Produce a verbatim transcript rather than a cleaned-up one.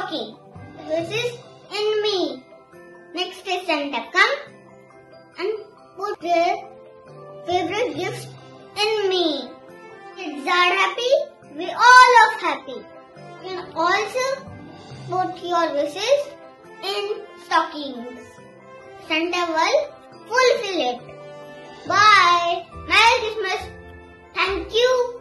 stocking. Wishes in me. Next day Santa come and put their favorite gifts in me. Kids are happy. We all are happy. You can also put your wishes in stockings. Santa will fulfill it. Bye. Merry Christmas. Thank you.